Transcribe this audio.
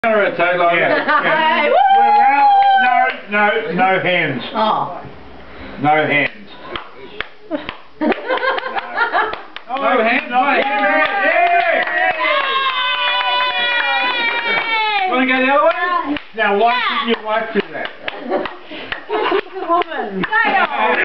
Rotate like Yeah. No hands. Oh. No hands. No hands. Yeah. You want to go the other way? Now, why should you like to that? Woman.